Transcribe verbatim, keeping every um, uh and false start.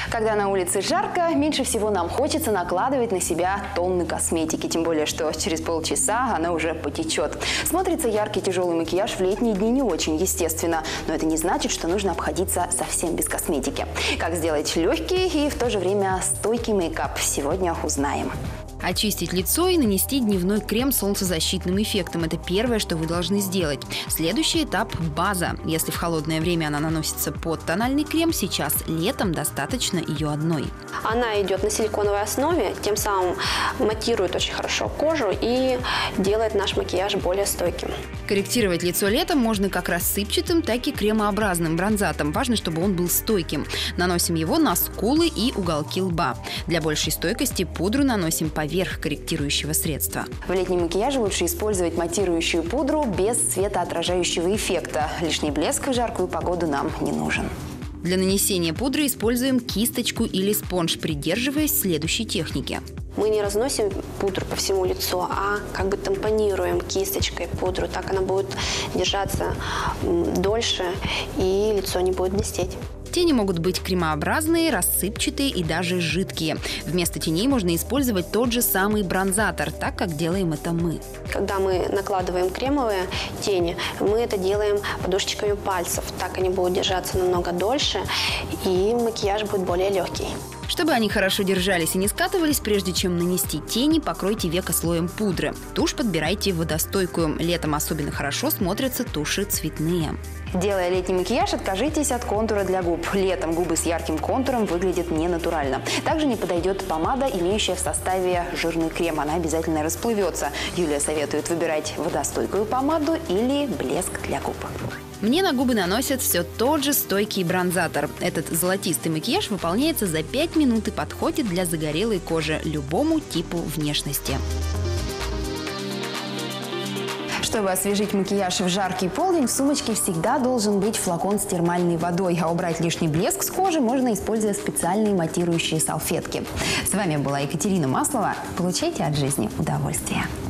Когда на улице жарко, меньше всего нам хочется накладывать на себя тонны косметики. Тем более, что через полчаса она уже потечет. Смотрится яркий тяжелый макияж в летние дни не очень естественно. Но это не значит, что нужно обходиться совсем без косметики. Как сделать легкий и в то же время стойкий мейкап, сегодня узнаем. Очистить лицо и нанести дневной крем с солнцезащитным эффектом – это первое, что вы должны сделать. Следующий этап – база. Если в холодное время она наносится под тональный крем, сейчас летом достаточно ее одной. Она идет на силиконовой основе, тем самым матирует очень хорошо кожу и делает наш макияж более стойким. Корректировать лицо летом можно как рассыпчатым, так и кремообразным бронзатом. Важно, чтобы он был стойким. Наносим его на скулы и уголки лба. Для большей стойкости пудру наносим поверх верх корректирующего средства. В летнем макияже лучше использовать матирующую пудру без светоотражающего эффекта. Лишний блеск в жаркую погоду нам не нужен. Для нанесения пудры используем кисточку или спонж, придерживаясь следующей техники. Мы не разносим пудру по всему лицу, а как бы тампонируем кисточкой пудру. Так она будет держаться дольше и лицо не будет блестеть. Тени могут быть кремообразные, рассыпчатые и даже жидкие. Вместо теней можно использовать тот же самый бронзатор, так как делаем это мы. Когда мы накладываем кремовые тени, мы это делаем подушечками пальцев. Так они будут держаться намного дольше, и макияж будет более легкий. Чтобы они хорошо держались и не скатывались, прежде чем нанести тени, покройте веко слоем пудры. Тушь подбирайте водостойкую. Летом особенно хорошо смотрятся туши цветные. Делая летний макияж, откажитесь от контура для губ. Летом губы с ярким контуром выглядят ненатурально. Также не подойдет помада, имеющая в составе жирный крем. Она обязательно расплывется. Юлия советует выбирать водостойкую помаду или блеск для губ. Мне на губы наносят все тот же стойкий бронзатор. Этот золотистый макияж выполняется за пять минут и подходит для загорелой кожи любому типу внешности. Чтобы освежить макияж в жаркий полдень, в сумочке всегда должен быть флакон с термальной водой. А убрать лишний блеск с кожи можно, используя специальные матирующие салфетки. С вами была Екатерина Маслова. Получайте от жизни удовольствие.